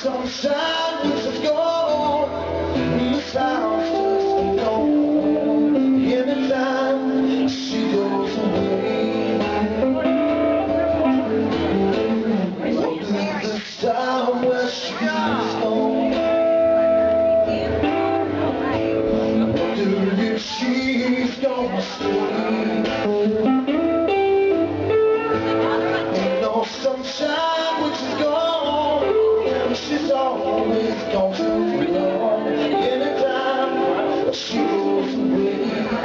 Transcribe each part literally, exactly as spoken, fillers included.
sunshine which is gone, and the sound just gone. Anytime she goes away, what is this time where she's gone? Wonder if she's gonna stay. Ain't no sunshine which is gone, and she's always gone too long. Anytime she goes away,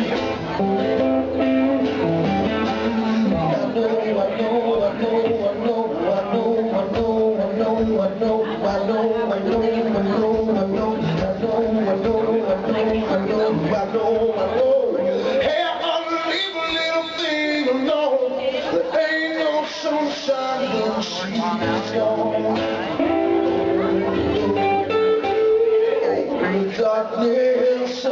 I know, I know, I know, I know, I know, I know, I know, I know, I know, I know, I know, I know, I know, I know, I know, I know, I know. Hey, I'll leave a little thing alone. There ain't no sunshine when she's gone. Oh, darkness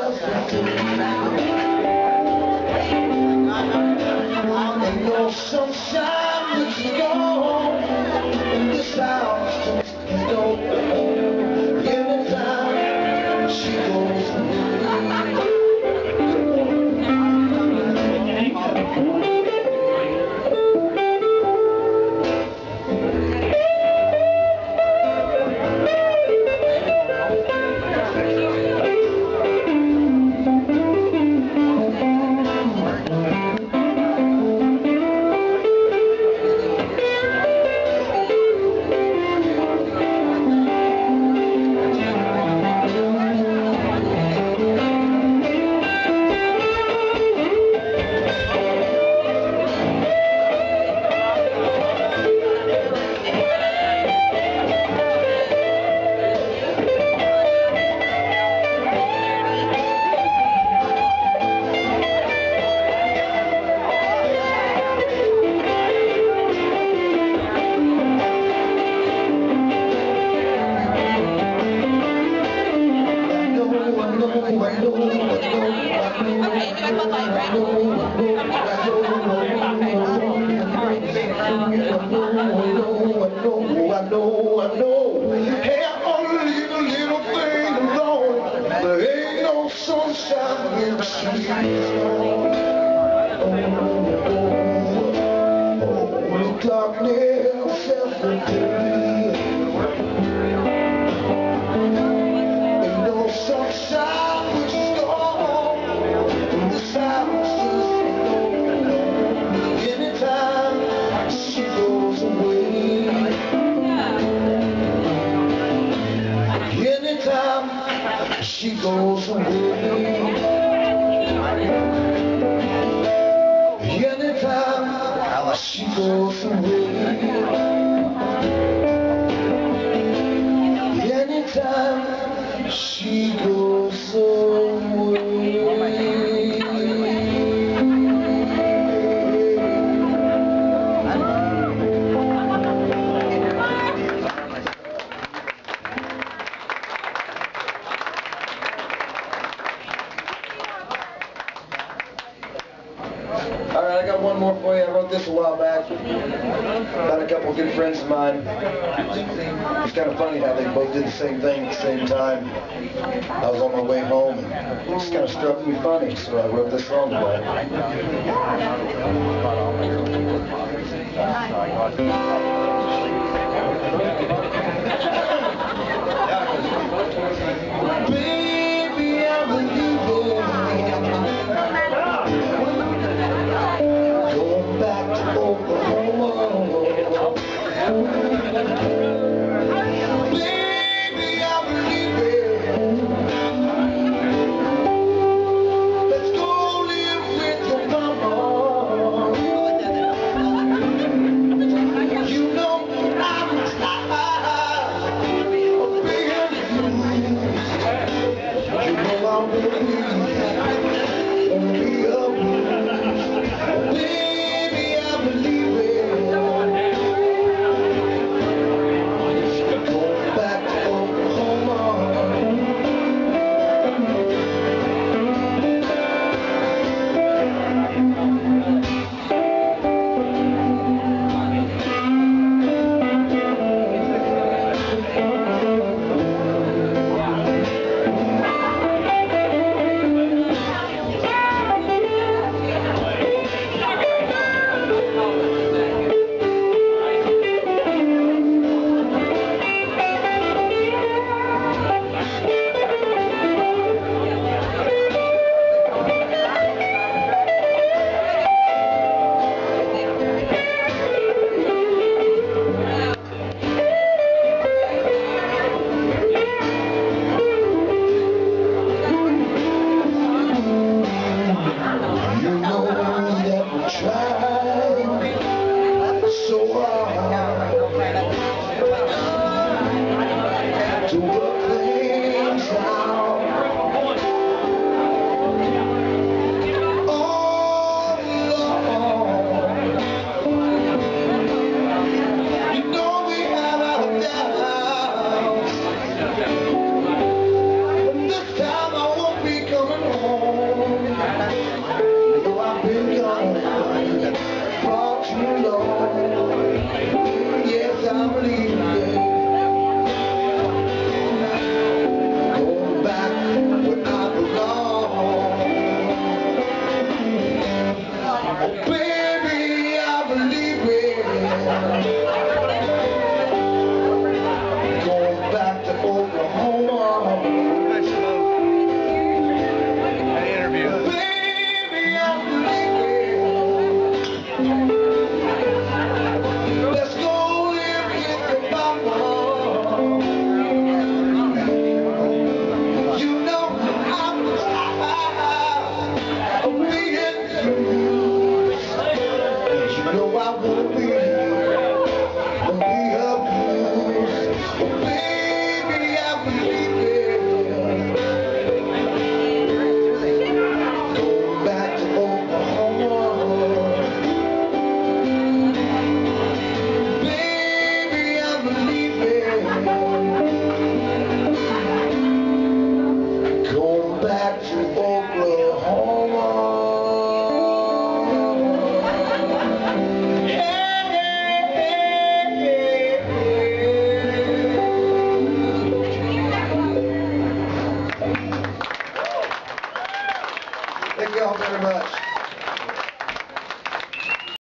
ain't no sunshine when she's gone. And this house just don't know. Anytime she goes away. I know, I know. Hey, I'll leave a little thing alone. There ain't no sunshine when she's gone. Oh, oh, darkness every day. Ain't no sunshine when she's gone. The sound's just gone. Anytime she goes away. Anytime she goes away, anytime she goes away, anytime she goes away. Alright, I got one more for you. I wrote this a while back about a couple of good friends of mine. It's kind of funny how they both did the same thing at the same time. I was on my way home and it just kind of struck me funny, so I wrote this song about it. Baby, I believe going back to Oklahoma. Baby, I believe it. Let's go live with your mama. You know I'm tired of being you. You know I'm really Baby, I believe it. that you